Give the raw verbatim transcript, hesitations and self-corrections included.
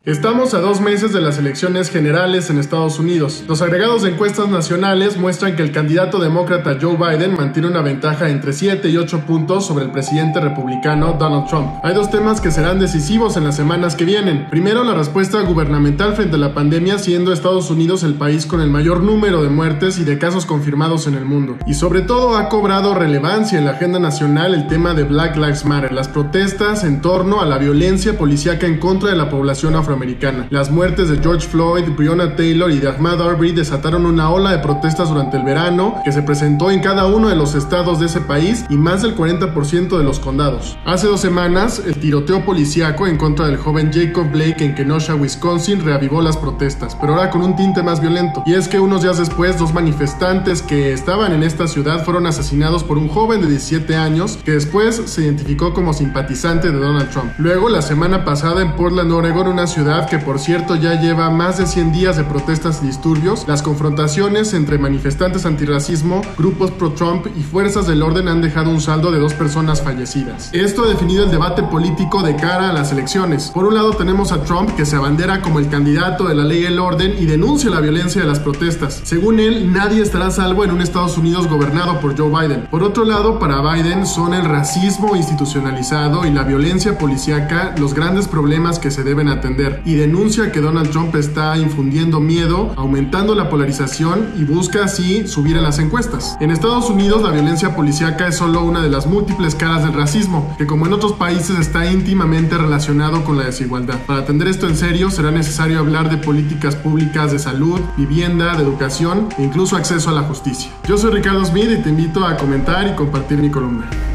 Estamos a dos meses de las elecciones generales en Estados Unidos. Los agregados de encuestas nacionales muestran que el candidato demócrata Joe Biden mantiene una ventaja entre siete y ocho puntos sobre el presidente republicano Donald Trump. Hay dos temas que serán decisivos en las semanas que vienen. Primero, la respuesta gubernamental frente a la pandemia, siendo Estados Unidos el país con el mayor número de muertes y de casos confirmados en el mundo. Y sobre todo ha cobrado relevancia en la agenda nacional el tema de Black Lives Matter, las protestas en torno a la violencia policíaca en contra de la población afroamericana. Americana. Las muertes de George Floyd, Breonna Taylor y de Ahmaud Arbery desataron una ola de protestas durante el verano que se presentó en cada uno de los estados de ese país y más del cuarenta por ciento de los condados. Hace dos semanas, el tiroteo policíaco en contra del joven Jacob Blake en Kenosha, Wisconsin, reavivó las protestas, pero ahora con un tinte más violento. Y es que unos días después, dos manifestantes que estaban en esta ciudad fueron asesinados por un joven de diecisiete años que después se identificó como simpatizante de Donald Trump. Luego, la semana pasada en Portland, Oregon, una ciudad que por cierto ya lleva más de cien días de protestas y disturbios, las confrontaciones entre manifestantes antirracismo, grupos pro-Trump y fuerzas del orden han dejado un saldo de dos personas fallecidas. Esto ha definido el debate político de cara a las elecciones. Por un lado tenemos a Trump, que se abandera como el candidato de la ley y el orden y denuncia la violencia de las protestas. Según él, nadie estará a salvo en un Estados Unidos gobernado por Joe Biden. Por otro lado, para Biden son el racismo institucionalizado y la violencia policíaca los grandes problemas que se deben atender, y denuncia que Donald Trump está infundiendo miedo, aumentando la polarización y busca así subir en las encuestas. En Estados Unidos, la violencia policíaca es solo una de las múltiples caras del racismo, que como en otros países está íntimamente relacionado con la desigualdad. Para atender esto en serio, será necesario hablar de políticas públicas de salud, vivienda, de educación e incluso acceso a la justicia. Yo soy Ricardo Smith y te invito a comentar y compartir mi columna.